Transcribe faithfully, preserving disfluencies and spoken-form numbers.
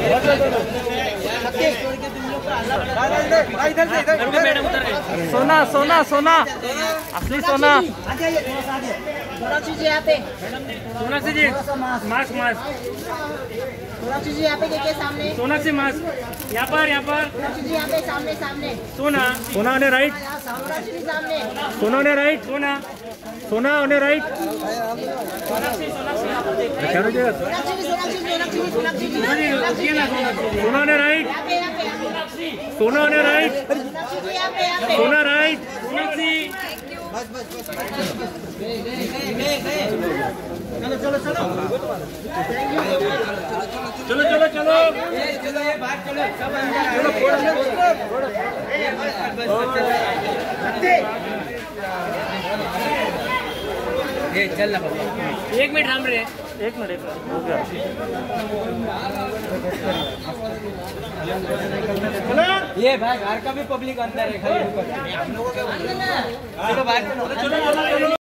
सोना सोना सोना असली सोना। सोनाक्षी जी यहाँ पे, सोनाक्षी जी मास्क मास्क। सोनाक्षी जी यहाँ पे के सामने, सोनाक्षी मास्क यहाँ पर यहाँ पर। सोनाक्षी जी यहाँ पे सामने सामने। सोना सोना ने राइट, सोनाक्षी जी सामने, सोना ने राइट, सोना सोना ने राइट। सोनाक्षी सोनाक्षी सोनाक्षी सोनाक्षी सोनाक्षी सोना ने राइट, सोना ने राइट, सोना राइट। सोनाक्षी चलो चलो चलो चलो चलो चलो चलो ये बात चलो सब अंदर ये चल ना बाबा। एक मिनट हम रहे, एक मिनट एक मिनट हो गया। ये भाई बाहर का भी पब्लिक अंदर है, खाली हम लोगों के चलो बाहर चलो चलो चलो।